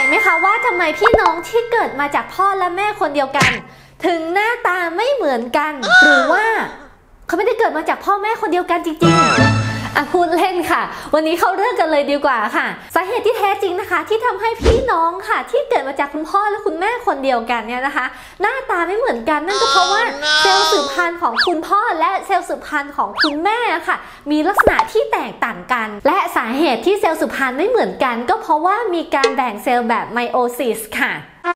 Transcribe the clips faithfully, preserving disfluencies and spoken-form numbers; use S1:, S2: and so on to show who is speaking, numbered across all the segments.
S1: ไหมคะว่าทำไมพี่น้องที่เกิดมาจากพ่อและแม่คนเดียวกันถึงหน้าตาไม่เหมือนกันหรือว่าเขาไม่ได้เกิดมาจากพ่อแม่คนเดียวกันจริงๆอ่ะพูดเล่นค่ะวันนี้เข้าเรื่องกันเลยดีกว่าค่ะสาเหตุที่แท้จริงนะคะที่ทำให้พี่น้องค่ะที่เกิดมาจากคุณพ่อและคุณแม่คนเดียวกันเนี่ยนะคะหน้าตาไม่เหมือนกันนั่นก็เพราะว่าเซลล์สืบพันธุ์ของคุณพ่อและเซลล์สืบพันธุ์ของคุณแม่ค่ะมีลักษณะที่แตกต่างกันและสาเหตุที่เซลล์สืบพันธุ์ไม่เหมือนกันก็เพราะว่ามีการแบ่งเซลล์แบบไมโอซิสค่ะ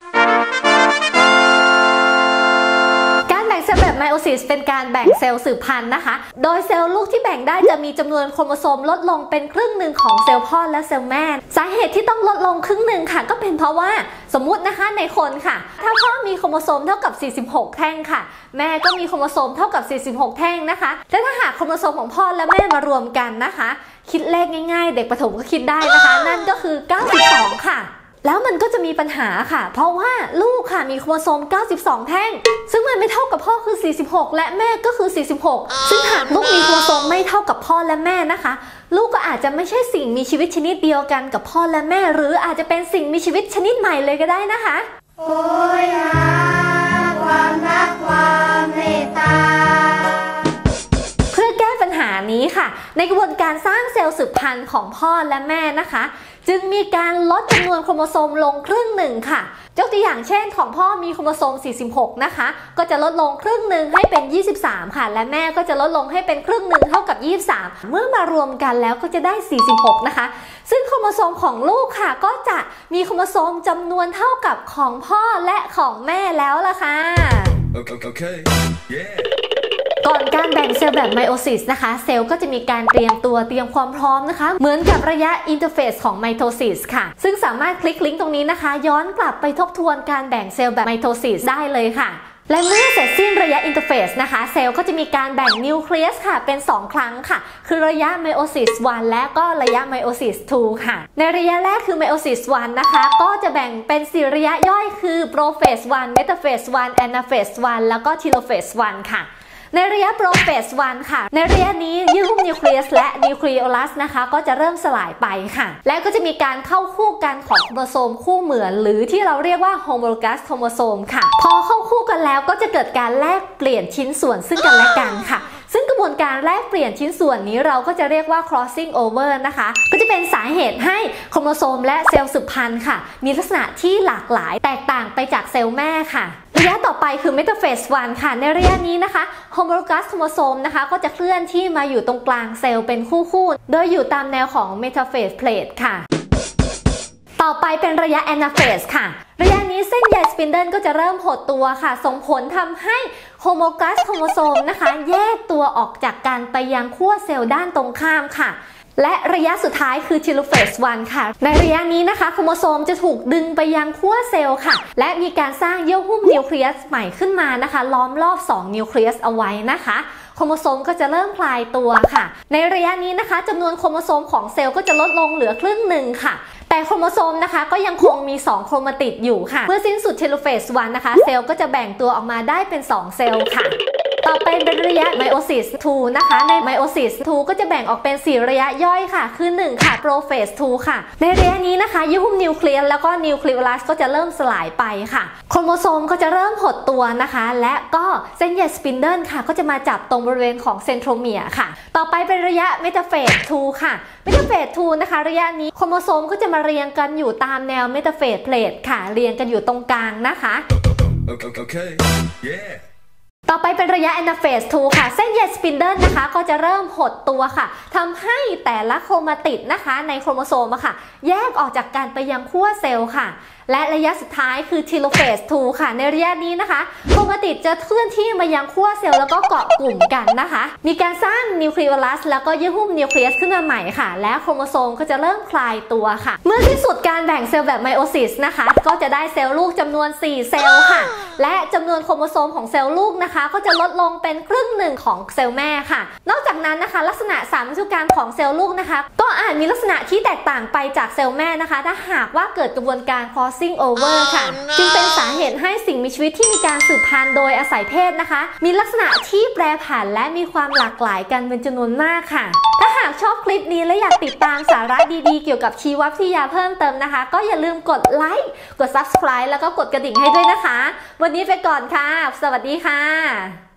S1: เซลล์แบบไมโอซิสเป็นการแบ่งเซลล์สืบพันธุ์นะคะโดยเซลล์ลูกที่แบ่งได้จะมีจำนวนโครโมโซมลดลงเป็นครึ่งหนึ่งของเซลล์พ่อและเซลล์แม่สาเหตุที่ต้องลดลงครึ่งหนึ่งค่ะก็เป็นเพราะว่าสมมุตินะคะในคนค่ะถ้าพ่อมีโครโมโซมเท่ากับสี่สิบหกแท่งค่ะแม่ก็มีโครโมโซมเท่ากับสี่สิบหกแท่งนะคะและถ้าหากโครโมโซมของพ่อและแม่มารวมกันนะคะคิดเลขง่ายๆเด็กประถมก็คิดได้นะคะนั่นก็คือเก้าสิบสองค่ะแล้วมันก็จะมีปัญหาค่ะเพราะว่าลูกค่ะมีโครโมโซมเก้าสิบสองแท่งซึ่งมันไม่เท่ากับพ่อคือสี่สิบหกและแม่ก็คือสี่สิบหกซึ่งหากลูกมีโครโมโซมไม่เท่ากับพ่อและแม่นะคะลูกก็อาจจะไม่ใช่สิ่งมีชีวิตชนิดเดียวกันกับพ่อและแม่หรืออาจจะเป็นสิ่งมีชีวิตชนิดใหม่เลยก็ได้นะคะ
S2: โอ้ยหาความรักความเมตตา
S1: เพื่อแก้ปัญหานี้ค่ะในกระบวนการสร้างเซลล์สืบพันธุ์ของพ่อและแม่นะคะจึงมีการลดจำนวนโครโมโซมลงครึ่งหนึ่งค่ะยกตัวอย่างเช่นของพ่อมีโครโมโซมสี่สิบหกนะคะก็จะลดลงครึ่งหนึ่งให้เป็นยี่สิบสามค่ะและแม่ก็จะลดลงให้เป็นครึ่งหนึ่งเท่ากับยี่สิบสามเมื่อมารวมกันแล้วก็จะได้สี่สิบหกนะคะซึ่งโครโมโซมของลูกค่ะก็จะมีโครโมโซมจำนวนเท่ากับของพ่อและของแม่แล้วล่ะค่ะ
S3: Okay, okay. Yeah.
S1: ก่อนการแบ่งเซลล์แบบไมโอซิสนะคะเซลล์ก็จะมีการเตรียมตัวเตรียมความพร้อมนะคะเหมือนกับระยะอินเทอร์เฟซของไมโทซิสค่ะซึ่งสามารถคลิกลิงก์ตรงนี้นะคะย้อนกลับไปทบทวนการแบ่งเซลล์แบบไมโทซิสได้เลยค่ะและเมื่อเสร็จสิ้นระยะอินเทอร์เฟซนะคะเซลล์ก็จะมีการแบ่งนิวเคลียสค่ะเป็นสองครั้งค่ะคือระยะไมโอซิสวันและก็ระยะไมโอซิสสองค่ะในระยะแรกคือไมโอซิสวันนะคะก็จะแบ่งเป็นสี่ระยะย่อยคือโปรเฟสวันเมตาเฟสวันแอนาเฟสวันแล้วก็ทีโลเฟสวันค่ะในระยะโปรเฟสวันค่ะในระยะนี้ยื่นหุ้มนิวเคลียสและนิวเคลียโอลัสนะคะก็จะเริ่มสลายไปค่ะและก็จะมีการเข้าคู่กันของโครโมโซมคู่เหมือนหรือที่เราเรียกว่าโฮโมโลกัสโครโมโซมค่ะพอเข้าคู่กันแล้วก็จะเกิดการแลกเปลี่ยนชิ้นส่วนซึ่งกันและกันค่ะซึ่งกระบวนการแลกเปลี่ยนชิ้นส่วนนี้เราก็จะเรียกว่า crossing over นะคะก็จะเป็นสาเหตุให้โครโมโซมและเซลล์สืบพันธุ์ค่ะมีลักษณะที่หลากหลายแตกต่างไปจากเซลล์แม่ค่ะระยะต่อไปคือเมตาเฟสวันค่ะในระยะนี้นะคะโฮโมโลกัสโครโมโซมนะคะก็จะเคลื่อนที่มาอยู่ตรงกลางเซลล์เป็นคู่ๆโดยอยู่ตามแนวของเมตาเฟสเพลทค่ะต่อไปเป็นระยะแอนาเฟสค่ะระยะนี้เส้นใยสปินเดิลก็จะเริ่มหดตัวค่ะส่งผลทำให้โฮโมโลกัสโครโมโซมนะคะแยกตัวออกจากกันไปยังขั้วเซลล์ด้านตรงข้ามค่ะและระยะสุดท้ายคือทีโลเฟสวันค่ะในระยะนี้นะคะโครโมโซมจะถูกดึงไปยังขั้วเซลล์ค่ะและมีการสร้างเยื่อหุ้มนิวเคลียสใหม่ขึ้นมานะคะล้อมรอบสองนิวเคลียสเอาไว้นะคะโครโมโซมก็จะเริ่มคลายตัวค่ะในระยะนี้นะคะจำนวนโครโมโซมของเซลล์ก็จะลดลงเหลือครึ่งหนึ่งค่ะแต่โครโมโซมนะคะก็ยังคงมีสองโครมาติดอยู่ค่ะเมื่อสิ้นสุดเทโลเฟสวันนะคะเซลล์ก็จะแบ่งตัวออกมาได้เป็นสองเซลล์ค่ะต่อไปเป็นระยะไมโอซิสสองนะคะในไมโอซิสสองก็จะแบ่งออกเป็นสี่ระยะย่อยค่ะคือหนึ่งค่ะโปรเฟสสองค่ะในระยะนี้นะคะยื่อหุ้มนิวเคลียสแล้วก็นิวเคลียโอลัสก็จะเริ่มสลายไปค่ะโครโมโซมก็จะเริ่มหดตัวนะคะและก็เส้นใยสปินเดิลค่ะก็จะมาจับตรงบริเวณของเซนโทรเมียร์ค่ะต่อไปเป็นระยะเมตาเฟสสองค่ะเมตาเฟสสองนะคะระยะนี้โครโมโซมก็จะมาเรียงกันอยู่ตามแนวเมตาเฟสเพลทค่ะเรียงกันอยู่ตรงกลางนะคะ
S3: Okay, okay. Yeah.
S1: ต่อไปเป็นระยะแอนาเฟสสองค่ะเส้นใยสปินเดิลนะคะก็จะเริ่มหดตัวค่ะทำให้แต่ละโครมาติดนะคะในโครโมโซมค่ะแยกออกจากกันไปยังขั้วเซลล์ค่ะและระยะสุดท้ายคือทีโลเฟสสองค่ะในระยะนี้นะคะโครมาติดจะเคลื่อนที่มายังขั้วเซลล์แล้วก็เกาะกลุ่มกันนะคะมีการสร้างนิวเคลียโอลัสแล้วก็ยื่อหุ้มนิวเคลียสขึ้นมาใหม่ค่ะและโครโมโซมก็จะเริ่มคลายตัวค่ะเมื่อที่สุดการแบ่งเซลล์แบบไมโอซิสนะคะก็จะได้เซลล์ลูกจำนวนสี่เซลล์ค่ะและจำนวนโครโมโซมของเซลล์ลูกนะคะก็จะลดลงเป็นครึ่งหนึ่งของเซลล์แม่ค่ะนอกจากนั้นนะคะลักษณะสามพันธุกรรมของเซลล์ลูกนะคะก็อาจมีลักษณะที่แตกต่างไปจากเซลล์แม่นะคะถ้าหากว่าเกิดกระบวนการ crossing overจึงเป็นสาเหตุให้สิ่งมีชีวิตที่มีการสืบพันธุ์โดยอาศัยเพศนะคะมีลักษณะที่แปรผันและมีความหลากหลายกันเป็นจำนวนมากค่ะถ้าหากชอบคลิปนี้และอยากติดตามสาระดีๆเกี่ยวกับชีววิทยาเพิ่มเติมนะคะก็อย่าลืมกดไลค์กด ซับสไครบ์ แล้วก็กดกระดิ่งให้ด้วยนะคะวันนี้ไปก่อนค่ะสวัสดีค่ะ